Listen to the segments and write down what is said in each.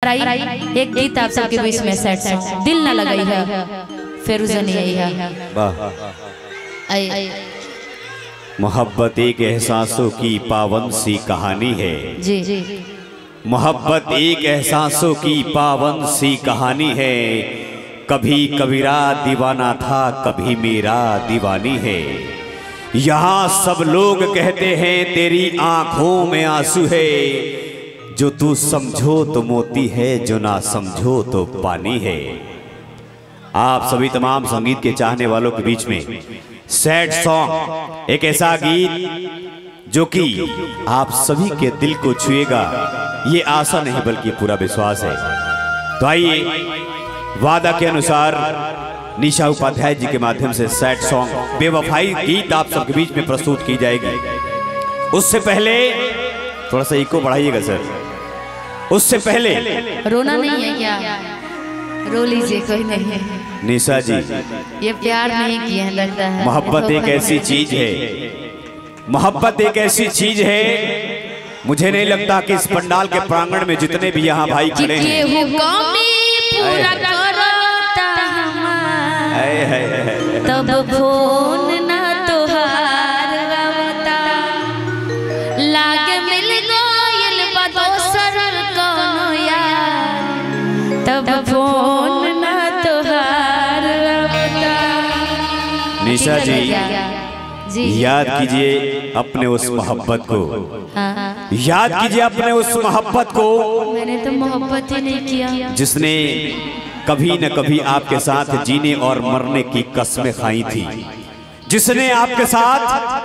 आई एक गीत आप सबके बीच में सेट सॉन्ग दिल ना लगाई है फिर नहीं आई है। मोहब्बत एक एहसासों की पावन सी कहानी है जी। मोहब्बत एक एहसासों की पावन सी कहानी है। कभी कबीरा दीवाना था कभी मेरा दीवानी है। यहाँ सब लोग कहते हैं तेरी आंखों में आंसू है। जो तू समझो तो मोती है जो ना समझो तो पानी है। आप सभी तमाम संगीत के चाहने वालों के बीच में सैड सॉन्ग, एक ऐसा गीत जो कि आप सभी के दिल को छुएगा, ये आशा नहीं बल्कि पूरा विश्वास है। तो आइए वादा के अनुसार निशा उपाध्याय जी के माध्यम से सैड सॉन्ग बेवफाई गीत आप सबके बीच में प्रस्तुत की जाएगी। उससे पहले थोड़ा सा इको बढ़ाइएगा सर। उससे पहले रोना नहीं है क्या? रो लीजिए, कोई नहीं है। निशा जी ये प्यार नहीं किया है लगता है। मोहब्बत एक ऐसी चीज है, मोहब्बत एक ऐसी चीज है, मुझे नहीं लगता कि इस पंडाल के प्रांगण में जितने भी यहाँ भाई खड़े हैं तब फोन ना तोहार आवता लागे मिल गइल बा दोसर कोनो यार तब फोन ना तोहार आवता। निशा जी याद कीजिए अपने उस मोहब्बत को। याद कीजिए अपने उस मोहब्बत को। मैंने तो मोहब्बत ही नहीं किया। जिसने कभी न कभी आपके साथ जीने और मरने की कसमें खाई थी। जिसने आपके साथ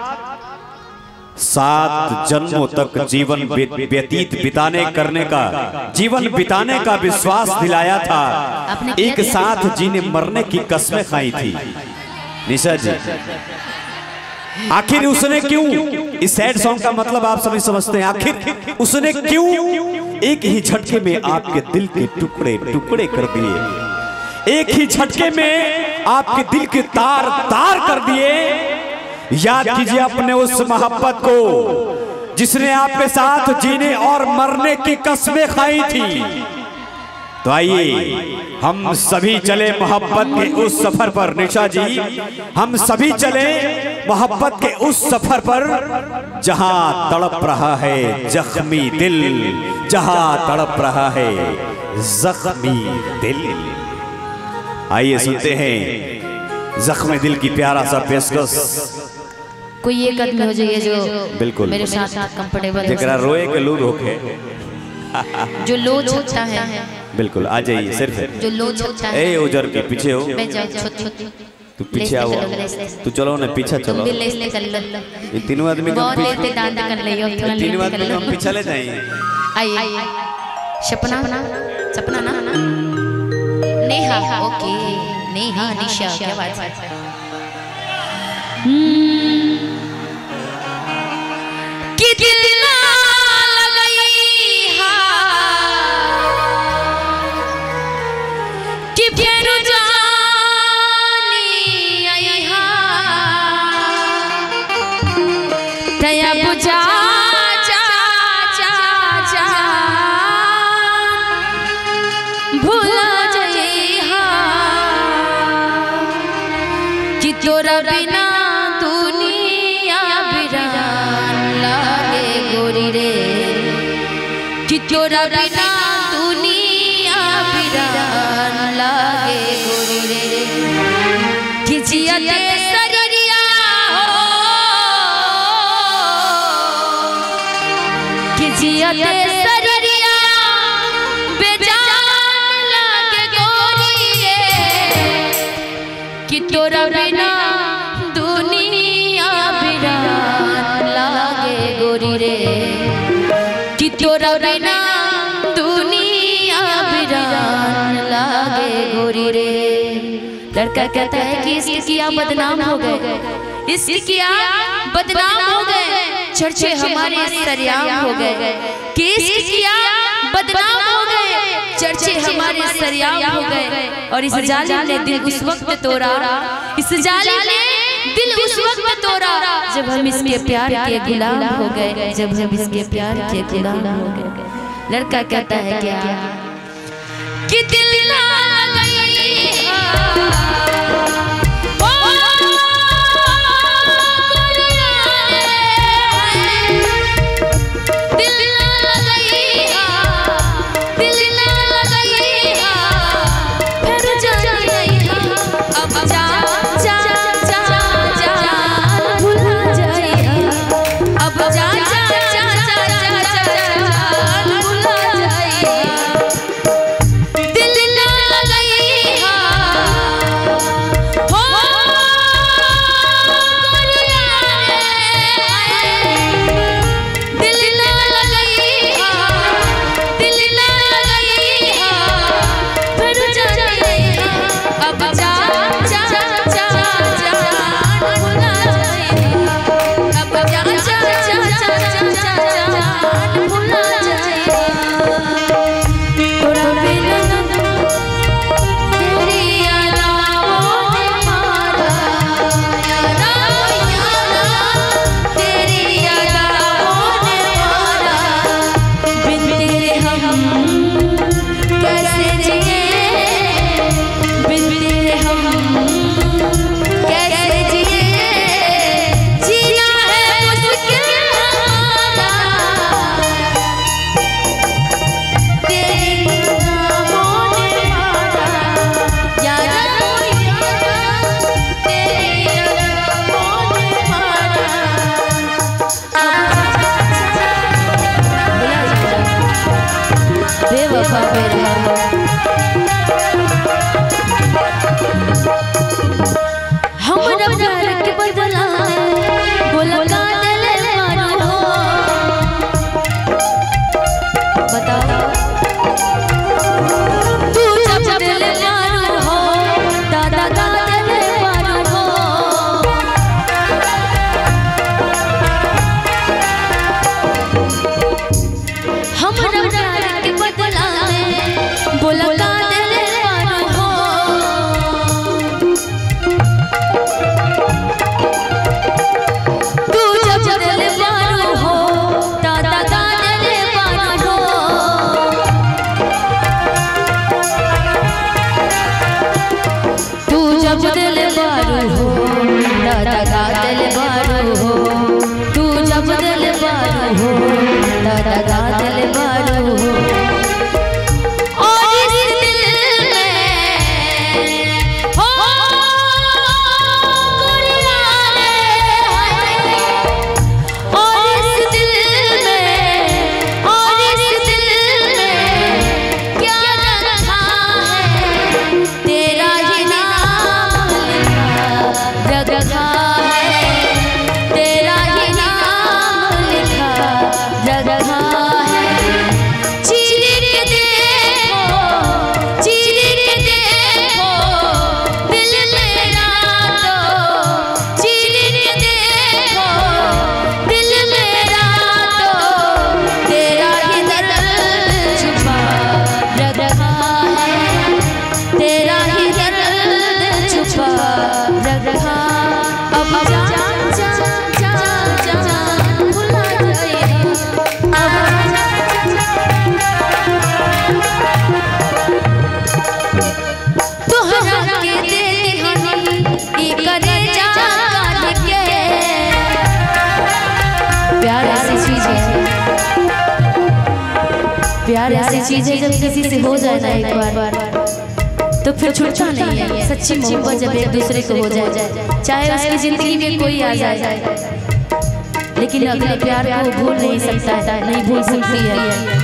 7 जन्मों तक जीवन व्यतीत बिताने करने का जीवन बिताने का विश्वास दिलाया था। एक साथ जीने मरने की कसमें खाई थी। निशा जी आखिर उसने क्यों, इस सैड सॉन्ग का मतलब आप सभी समझते हैं, आखिर उसने क्यों एक ही झटके में आपके दिल के टुकड़े टुकड़े कर दिए। एक ही झटके में आपके दिल के तार तार कर दिए। याद कीजिए अपने उस मोहब्बत को जिसने आपके साथ जीने और मरने की कसमें खाई थी। तो आइए हम सभी चले मोहब्बत के उस सफर पर। निशा जी हम सभी चले मोहब्बत के उस सफर पर जहां तड़प रहा है जख्मी दिल, जहां तड़प रहा है जख्मी दिल। आइए सुनते हैं जख्मी दिल की प्यारा सा पेशकश। कोई एक आदमी हो जाइए जो बिल्कुल मेरे साथ कंफर्टेबल जरा रोए के लू रोके जो लो छोटा है। बिल्कुल आ जाइए सिर्फ जो लो छोटा है। ए उजर के पीछे हो, तू पीछे आओ, तू चलो ना पीछे चलो। ये तीनों आदमी तीनों आदमी हम पीछे ले जाएंगे। आइए सपना सपना ना नेहा, ओके नेहा निशा क्या बात है। कि दिल ना लगई हा कि फेरो जानी आई हा तया बुझा जा जा जा भूला जाई हा कि तोरा बिना दुनिया बिरान लागे गोरी रे कि तोरा बिना दुनिया बिरान लागे गोरी रे कि जिया दे सरिया हो कि जिया दे सरिया बेजान लागे गोरी रे कि तोरा बिना दुनिया बिरान लागे गोरी रे कि तोरा बिना दुनिया बिरान लागे गोरी रे। लड़का कहता है कि इसके किया बदनाम हो गए, इसके किया बदनाम हो गए, चर्चे हमारे सरेआम हो गए कि इसके किया बदनाम हो गए, चर्चे हमारे सरेआम हो गए। और इस जालिम ने दिल उस वक्त तोड़ा, इस जालिम ने दिल उस वक्त तोड़ा जब हम इसके प्यार के गुलाम हो गए, जब हम इसके प्यार के गुलाम हो गए। लड़का कहता है क्या प्यार ऐसी चीज है जब किसी से हो जाए ना एक बार तो फिर छूटता नहीं है। सच्ची मोहब्बत जब एक दूसरे को हो जाए, चाहे उसकी जिंदगी में कोई आ जाए, लेकिन अपने प्यार को भूल नहीं सकता है, नहीं भूल सकती है।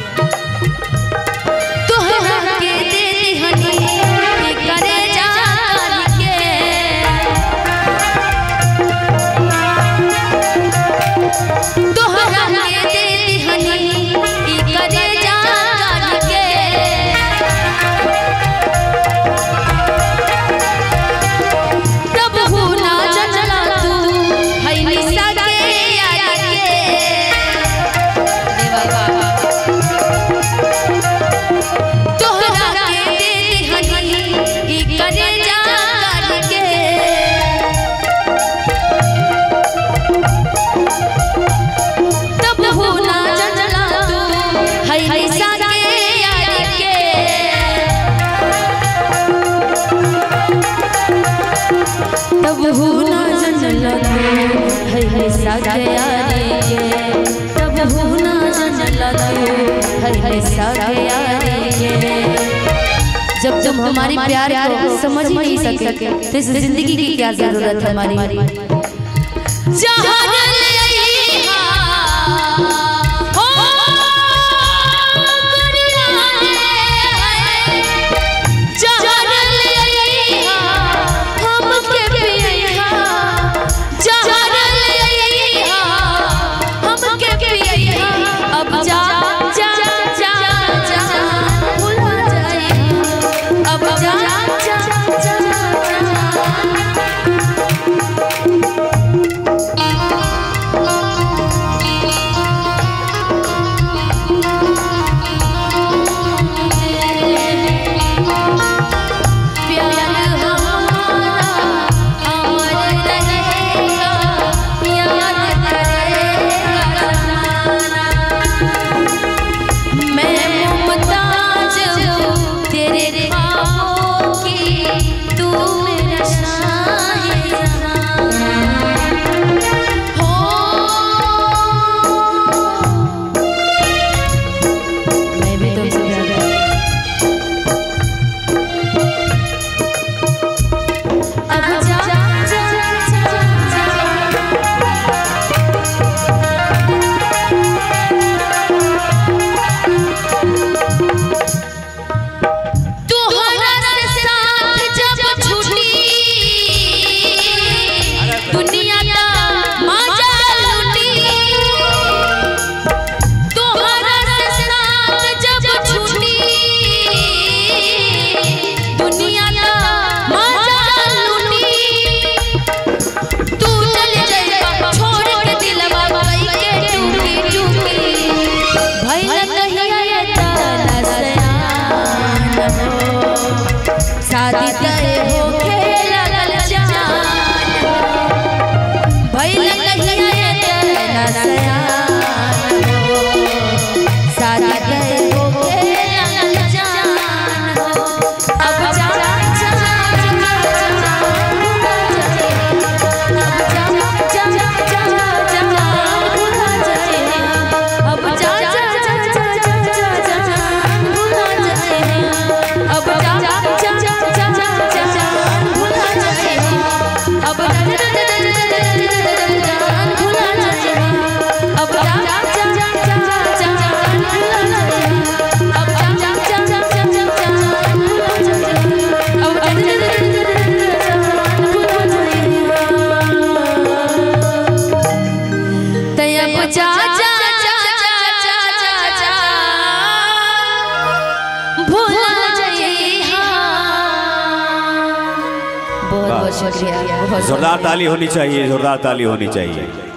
हो ना जनला है सागयारी के, तब हो ना जनला है सागयारी के। जब तुम हमारी प्यार को समझ ही नहीं सके तो इस जिंदगी की क्या जरूरत है हमारी। शादी करे हो खेला जान भइल कहिए तेरा सयान शादी करे हो खेला जान अब जा जोरदार ताली होनी चाहिए, जोरदार ताली होनी चाहिए।